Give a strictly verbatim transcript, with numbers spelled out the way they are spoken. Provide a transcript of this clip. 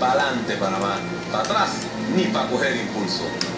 Para adelante, Panamá. Para atrás, ni para coger impulso.